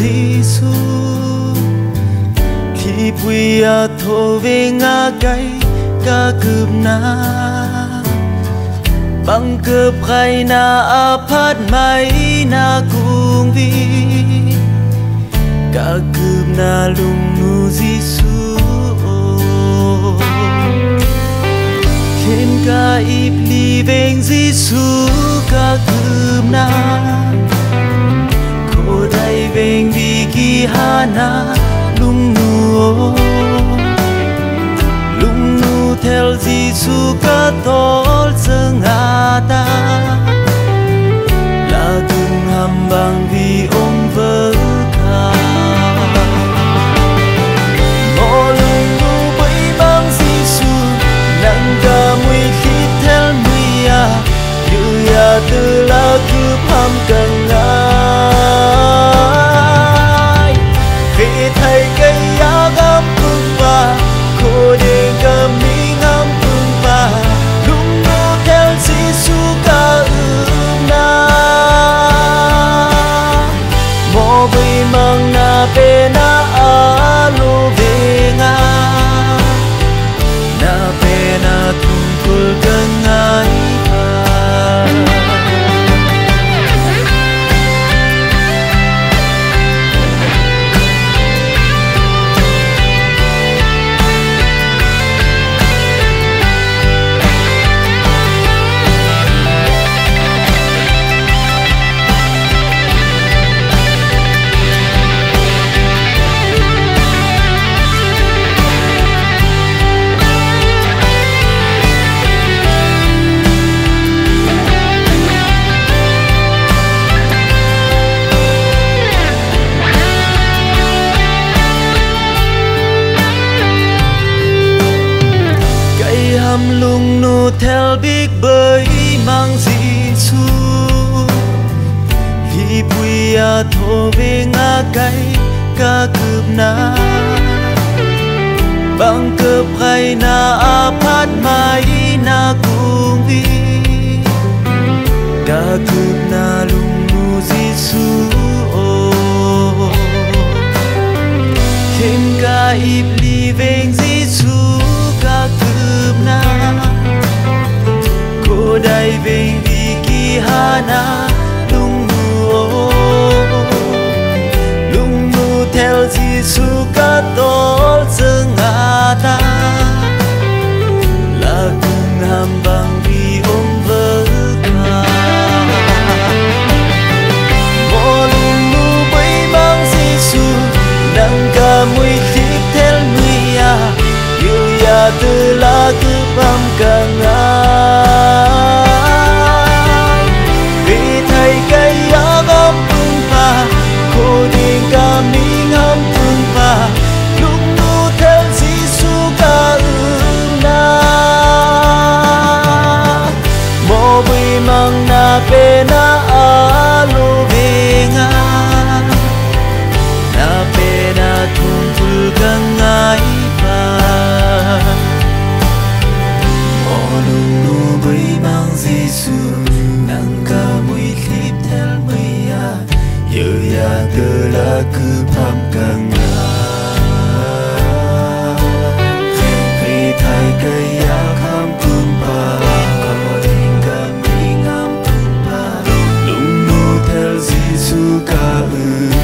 Giêsu khi bùi thô về ngã cây ca cướp na bằng cướp khai na phát mai na cùng vi ca cướp na lung nu Giêsu khen ca ip li veng Giêsu ca cướp na cô đây veng vi ki hana lung nu theo Giêsu ca tol seng ata là tung ham bang vi ông vợ ca mo lung nu bay bang Giêsu nang ca mui khi theo mui yu ya từ la cứ ham cần ai khi thấy cây gam phương ba cô đêm ca mi ngắm phương ba lung nu theo Giêsu ca na mo bay mang na pe na alo về nga na pe na tung kul cần ai lung nu theo biết bơi mang Giêsu khi bùi thô về ngã cây ca cướp na bằng cướp khai na phát mai na cùng vi ca cướp na lung nu Giêsu khen ca ip li veng Giêsu ca cướp na cô đây về vì ki hana lung nu theo Giêsu ca tol seng ata là cùng ham bang vì ông vợ ca mo lung nu bay mang Giêsu nang ca mui khi theo mui yu ya từ la cứ bám càng ai vì thầy cây gam phương pha cô điên ca mi ngắm phương pha lung nu theo Giêsu ca na mo bui mang na pe na alo về nga na pe na thung kul càng ai lung nu bay mang Giêsu nang ca mui khip theo mui yu ya từ la cứ pham càng khi thay cây kham phương ba có đêm ca mi ngắm phương ba lung nu theo Giêsu ca